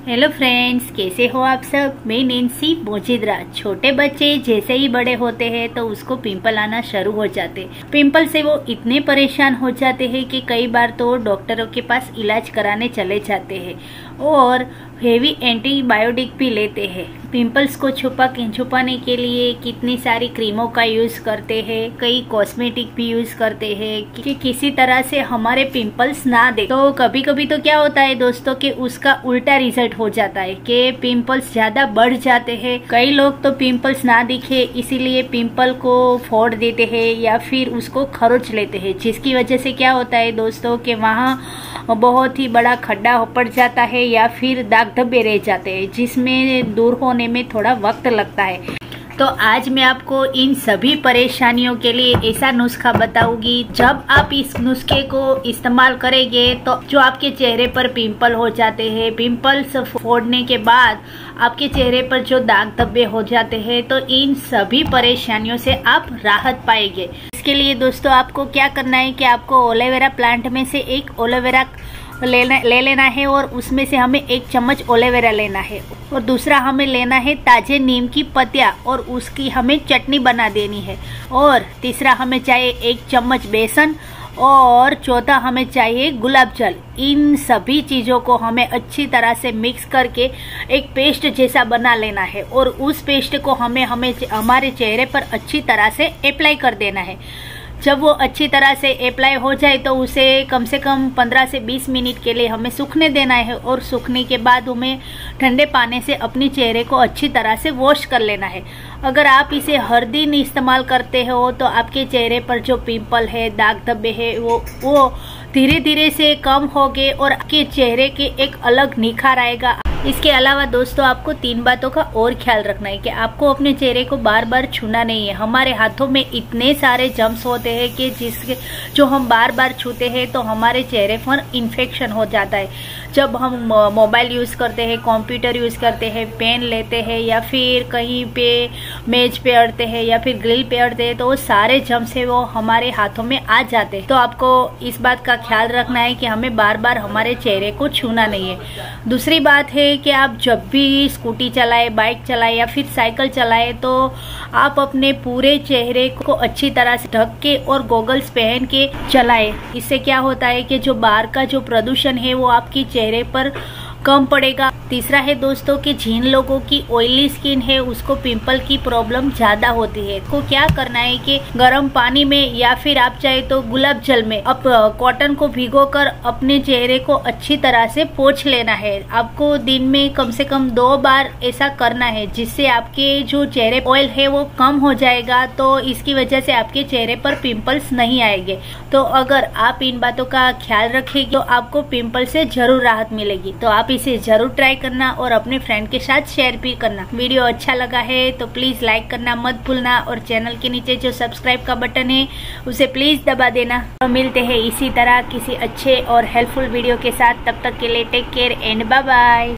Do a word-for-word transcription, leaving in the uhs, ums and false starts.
Hello friends, कैसे हो आप सब। मैं नैन्सी मोजिद्रा। छोटे बच्चे जैसे ही बड़े होते हैं तो उसको पिंपल आना शुरू हो जाते। पिंपल से वो इतने परेशान हो जाते हैं कि कई बार तो डॉक्टरों के पास इलाज कराने चले जाते हैं और हेवी एंटीबायोटिक भी लेते हैं। पिंपल्स को छुपा छुपाने के लिए कितनी सारी क्रीमों का यूज करते हैं, कई कॉस्मेटिक भी यूज करते हैं कि किसी तरह से हमारे पिंपल्स ना दे। तो कभी कभी तो क्या होता है दोस्तों कि उसका उल्टा रिजल्ट हो जाता है कि पिंपल्स ज्यादा बढ़ जाते हैं। कई लोग तो पिंपल्स ना दिखे इसीलिए पिंपल को फोड़ देते हैं या फिर उसको खरोच लेते हैं, जिसकी वजह से क्या होता है दोस्तों कि वहाँ बहुत ही बड़ा खड्डा पड़ जाता है या फिर दाग धब्बे रह जाते हैं, जिसमें दूर होने में थोड़ा वक्त लगता है। तो आज मैं आपको इन सभी परेशानियों के लिए ऐसा नुस्खा बताऊंगी। जब आप इस नुस्खे को इस्तेमाल करेंगे तो जो आपके चेहरे पर पिंपल हो जाते हैं, पिंपल्स फोड़ने के बाद आपके चेहरे पर जो दाग धब्बे हो जाते हैं, तो इन सभी परेशानियों से आप राहत पाएंगे। इसके लिए दोस्तों आपको क्या करना है कि आपको ओलेवेरा प्लांट में से एक ओलेवेरा लेना ले लेना है और उसमें से हमें एक चम्मच ओलेवेरा लेना है और दूसरा हमें लेना है ताजे नीम की पत्तियां और उसकी हमें चटनी बना देनी है और तीसरा हमें चाहिए एक चम्मच बेसन और चौथा हमें चाहिए गुलाब जल। इन सभी चीजों को हमें अच्छी तरह से मिक्स करके एक पेस्ट जैसा बना लेना है और उस पेस्ट को हमें हमें हमारे चेहरे पर अच्छी तरह से अप्लाई कर देना है। जब वो अच्छी तरह से अप्लाई हो जाए तो उसे कम से कम पंद्रह से बीस मिनट के लिए हमें सूखने देना है और सूखने के बाद हमें ठंडे पानी से अपने चेहरे को अच्छी तरह से वॉश कर लेना है। अगर आप इसे हर दिन इस्तेमाल करते हो तो आपके चेहरे पर जो पिंपल है, दाग धब्बे है, वो वो धीरे धीरे से कम होंगे और आपके चेहरे के एक अलग निखार आएगा। इसके अलावा दोस्तों आपको तीन बातों का और ख्याल रखना है कि आपको अपने चेहरे को बार बार छूना नहीं है। हमारे हाथों में इतने सारे जम्स होते हैं कि जिसके जो हम बार बार छूते हैं तो हमारे चेहरे पर इन्फेक्शन हो जाता है। जब हम मोबाइल यूज करते हैं, कंप्यूटर यूज करते हैं, पेन लेते हैं या फिर कहीं पे मेज पे अड़ते हैं या फिर ग्रिल पे अड़ते हैं तो वो सारे जम्स है वो हमारे हाथों में आ जाते हैं। तो आपको इस बात का ख्याल रखना है कि हमें बार बार हमारे चेहरे को छूना नहीं है। दूसरी बात है कि आप जब भी स्कूटी चलाए, बाइक चलाए या फिर साइकिल चलाए तो आप अपने पूरे चेहरे को अच्छी तरह से ढक के और गॉगल्स पहन के चलाए। इससे क्या होता है कि जो बाहर का जो प्रदूषण है वो आपके चेहरे पर कम पड़ेगा। तीसरा है दोस्तों कि जिन लोगों की ऑयली स्किन है उसको पिंपल की प्रॉब्लम ज्यादा होती है। को क्या करना है कि गर्म पानी में या फिर आप चाहे तो गुलाब जल में अब कॉटन को भिगोकर अपने चेहरे को अच्छी तरह से पोंछ लेना है। आपको दिन में कम से कम दो बार ऐसा करना है, जिससे आपके जो चेहरे ऑयल है वो कम हो जाएगा। तो इसकी वजह से आपके चेहरे पर पिंपल्स नहीं आएंगे। तो अगर आप इन बातों का ख्याल रखेंगे तो आपको पिंपल से जरूर राहत मिलेगी। तो आप इसे जरूर ट्राई करना और अपने फ्रेंड के साथ शेयर भी करना। वीडियो अच्छा लगा है तो प्लीज लाइक करना मत भूलना और चैनल के नीचे जो सब्सक्राइब का बटन है उसे प्लीज दबा देना। तो मिलते हैं इसी तरह किसी अच्छे और हेल्पफुल वीडियो के साथ। तब तक के लिए take care and bye bye.